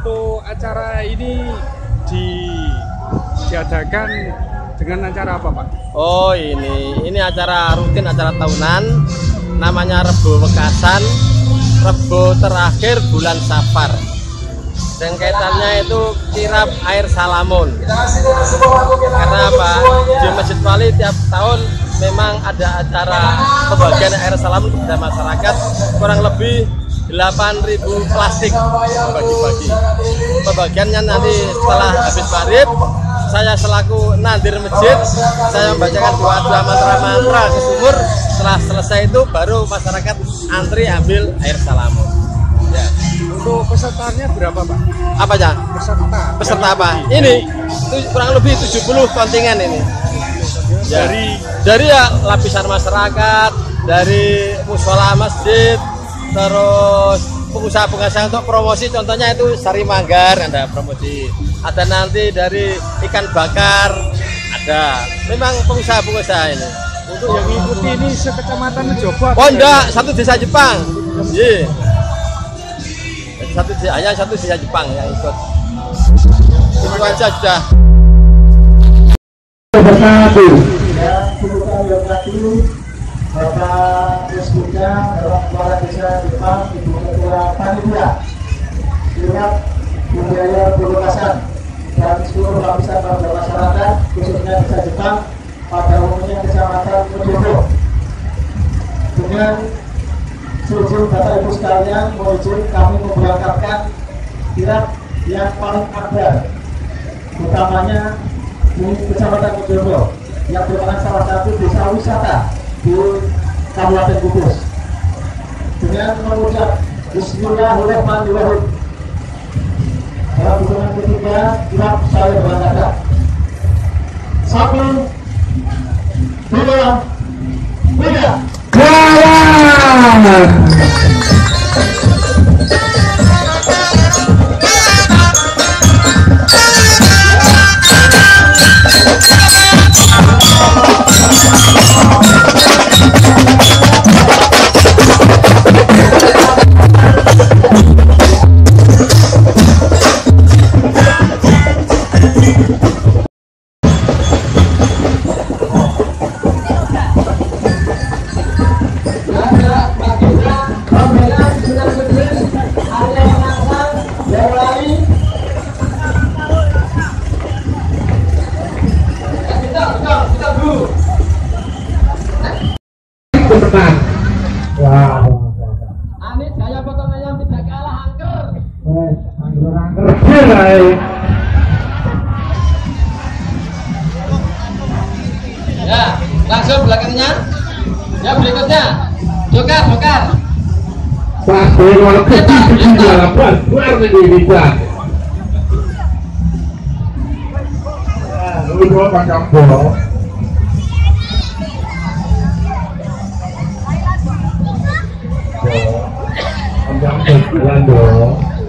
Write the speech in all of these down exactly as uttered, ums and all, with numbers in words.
untuk acara ini diadakan dengan acara apa, Pak? Oh, ini ini acara rutin, acara tahunan, namanya Rebo Wekasan, Rebo terakhir bulan Safar. Dan kaitannya itu kirap air Salamun. Karena apa? Di Masjid Wali tiap tahun memang ada acara pembagian air Salamun kepada masyarakat, kurang lebih delapan ribu plastik bagi-bagi. Pembagiannya nanti setelah habis maghrib, saya selaku nandir masjid, saya membacakan doa-doa mantra-mantra ke sumur. Setelah selesai itu baru masyarakat antri ambil air Salamun. Ya. Untuk pesertanya berapa, Pak? Apa aja? Peserta. Peserta apa? Ini kurang lebih tujuh puluh kontingen ini. Ya. Dari dari ya lapisan masyarakat, dari mushola masjid, terus pengusaha-pengusaha untuk promosi, contohnya itu Sari Manggar ada promosi, ada nanti dari ikan bakar ada, memang pengusaha-pengusaha ini. Untuk yang mengikuti ini sekecamatan Jobo? Oh enggak, satu desa Jepang. Iya. Satu hanya satu desa Jepang yang ikut. Itu aja sudah. Bersatu. Yang sudah yang tadi Bapak Preskuda dalam Kepala Desa Jepang, Ibu Ketua Panitia, Kirap Budaya Wekasan, dan seluruh lapisan warga masyarakat, khususnya Desa Jepang, pada umumnya Kecamatan Mojokerto. Dengan seizin Bapak Ibu sekalian, mohon izin kami memberangkatkan kirap yang paling akbar, utamanya di Kecamatan Mojokerto, yang merupakan salah satu desa wisata di Kabupaten Kudus. Dengan mengucap Bismillahirrahmanirrahim, dalam hitungan ketiga kirap saya berangkat. Satu, dua, tiga. Jalan. Wah, Ani gaya potong ayam tidak kalah angker. eh, angker-angker berai. Ya, langsung belakangnya. Ya, berikutnya. Jokar, jokar. Pasti kalau kecil di dalam buat buat menjadi bisa. Lu dua pakai bola. Panjang jalan dong.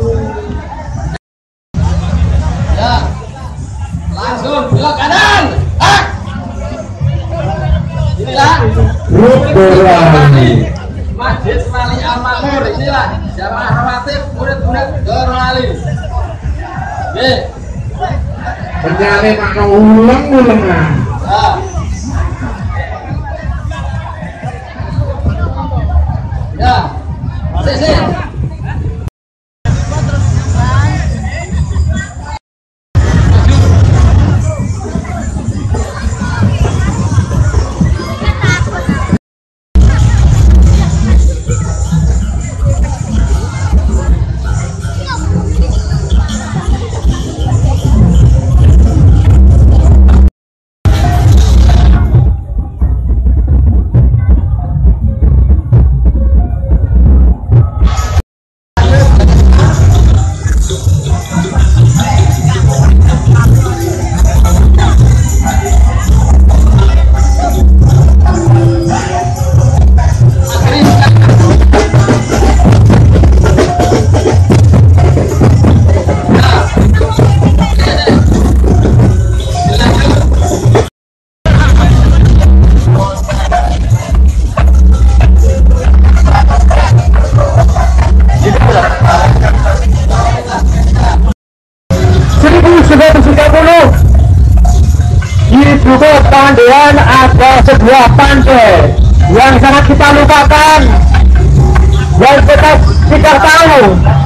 Ya. Langsung belok kanan. Ah. Inilah Grup berani. Masjid Wali Al-Makmur. Inilah jamaah rawatib murid-murid Dorwali. Oke. Penyanyi makna ulang-ulangan. Ya. Ya. Sini. di Bukit Pandean ada sebuah pantai yang sangat kita lupakan, yang kita tidak tahu,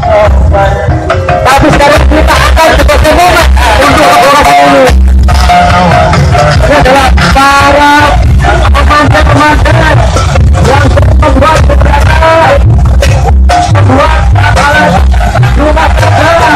tapi sekarang kita akan sebagai momen untuk orang ini. Ini adalah para pemandangan-pemandangan yang membuat beberapa membuat alat rumah tangga.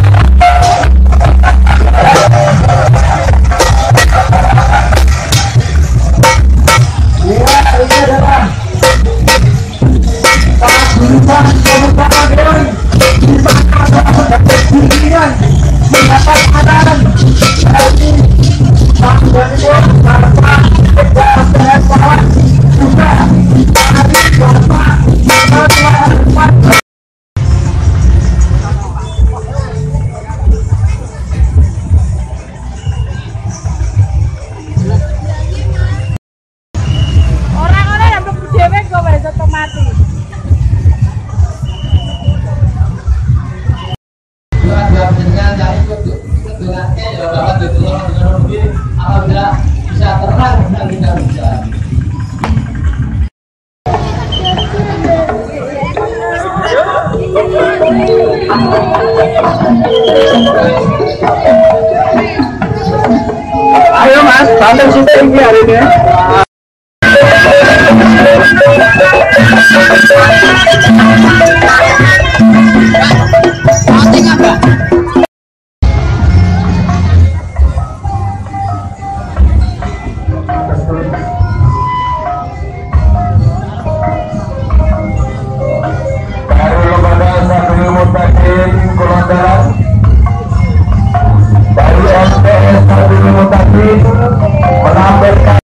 Orang-orang yang belum dewek kok wis otomatis. Alhamdulillah bisa terang dan tidak bisa. Ayo mas, bantu kita ini hari ini. Menampilkan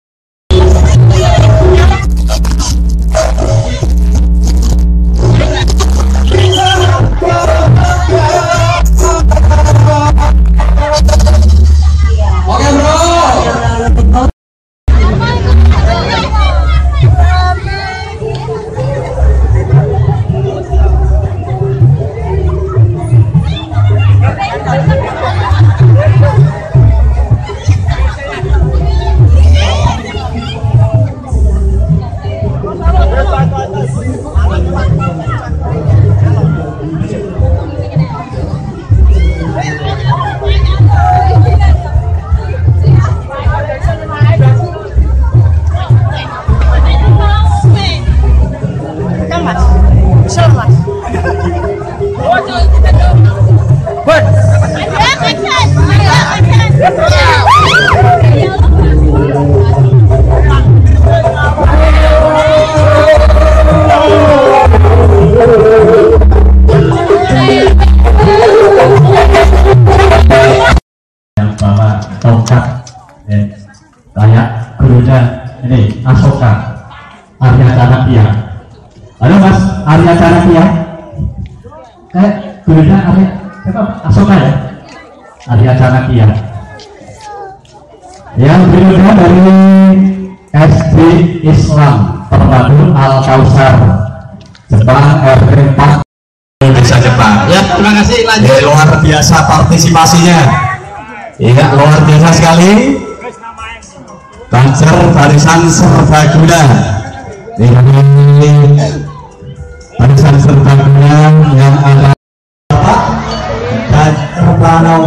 tongkat eh, kayak gurunya ini Asoka Arya Chanakya. Halo mas, Arya Chanakya eh gurunya Arya siapa? Asoka ya, Arya Chanakya. Yang berikutnya dari S D Islam Terpadu Al Kausar Jepang R T empat Indonesia Jepang. Ya, terima kasih. Lanjut. Ya, luar biasa partisipasinya. Iya, luar biasa sekali. Banser barisan serbaguna. Ini barisan serbaguna yang ada dan Pranowo.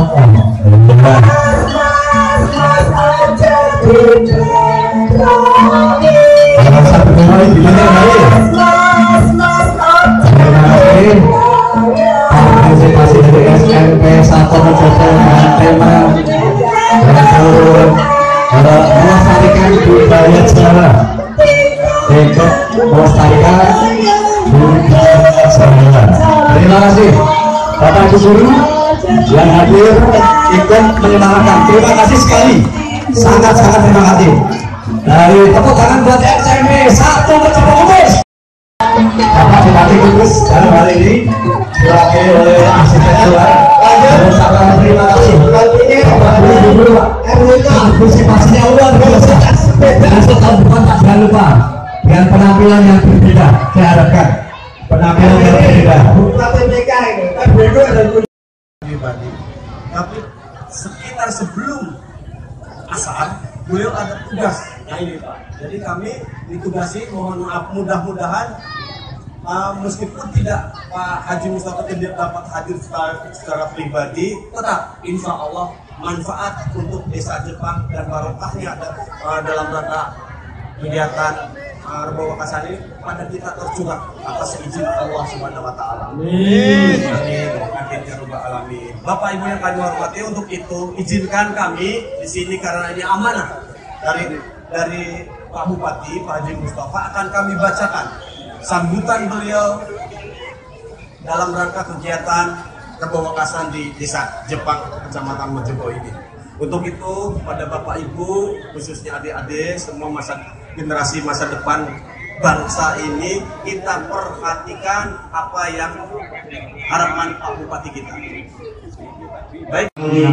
Partisipasi dari S M P satu Mojokerto dengan tema melestarikan budaya Jawa, untuk melestarikan budaya Jawa. Terima kasih Bapak Ibu Guru yang hadir ikut menyemangati. Terima kasih sekali, sangat-sangat terima kasih. Dari tepuk tangan buat S M P satu Mojokerto. Bapak Bupati Kudus dalam hal ini diwakili oleh asisten luar. Sangat terima kasih. Bapak Ibu Guru, partisipasinya luar biasa. Dan setelah bukan jangan lupa dengan penampilan yang berbeda. Saya harapkan penampilan yang berbeda. Tapi sekitar sebelum asar, beliau ada tugas. Nah ini Pak, jadi kami ditugasi, mohon maaf mudah-mudahan uh, meskipun tidak Pak Haji Mustafa tidak dapat hadir secara, secara pribadi, tetap insya Allah manfaat untuk desa Jepang dan barokahnya ada uh, dalam rangka kegiatan uh, Rebo Wekasan ini pada kita tercurah atas izin Allah Subhanahu Wa Taala. Amin. Amin ya Rabbal Alamin. Bapak Ibu yang kami hormati, untuk itu izinkan kami di sini karena ini amanah dari dari Pak Bupati Pak Haji Mustafa, akan kami bacakan sambutan beliau dalam rangka kegiatan Rebo Wekasan di Desa Jepang, Kecamatan Mojobo ini. Untuk itu, pada Bapak Ibu, khususnya adik-adik, semua masa generasi masa depan bangsa ini, kita perhatikan apa yang harapan Pak Bupati kita. Baik.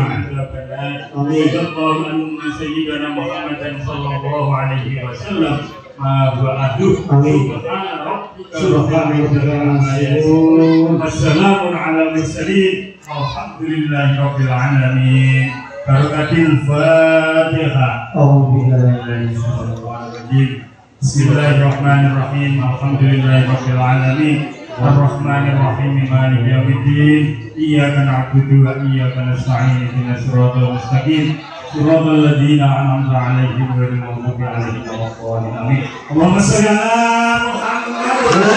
Wassalamun ala mursalin walhamdulillahi rabbil alamin. Barakatil Fatihah. Bismillahirrahmanirrahim. Alhamdulillahi rabbil alamin. Ar-Rahmanir Rahim. Maliki yaumiddin. Iyyaka na'budu wa iyyaka nasta'in. Ihdinas siratal mustaqim. Siratal ladzina an'amta 'alaihim ghairil maghdubi 'alaihim waladdallin. Amin. Allahumma shalli ala Muhammad.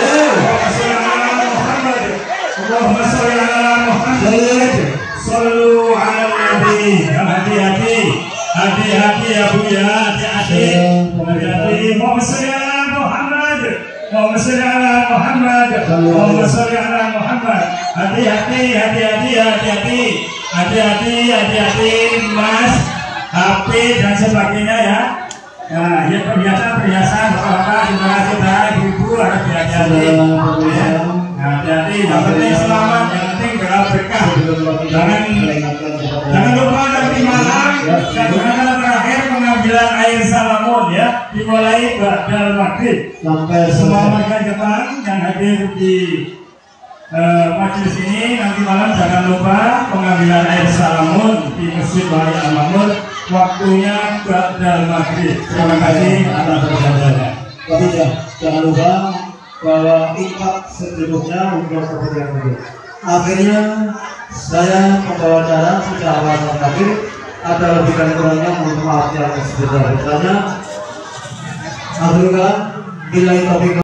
Allahumma shalli ala Muhammad. Sallu ala nabi. Hati-hati, hati-hati ya Bu ya, hati-hati, hati-hati. Allahumma shalli ala Muhammad. Allahumma shalli ala Muhammad. Allahumma shalli ala Muhammad. Hati-hati, hati-hati, hati-hati, hati-hati, hati-hati, Mas, H P dan sebagainya ya. Nah, ya perhiasan-perhiasan bapak-bapak, terima kasih Pak, Ibu harus hati-hati. Hati-hati, yang penting selamat, yang penting berkah. Jangan jangan lupa nanti malam dan terakhir pengambilan air salamun ya, dimulai ba'dal maghrib. Sampai semua warga Jepang yang hadir di uh, majelis ini nanti malam jangan lupa pengambilan air salamun di Masjid Wali Al-Makmur. Waktunya ba'dal maghrib. Terima kasih atas perhatiannya. Tapi jangan lupa bahwa infak seterusnya untuk seperti yang itu. Akhirnya saya membawa acara sudah awal terakhir, ada lebih dan kurangnya, mohon maaf yang sebesar-besarnya. Akhirnya bila itu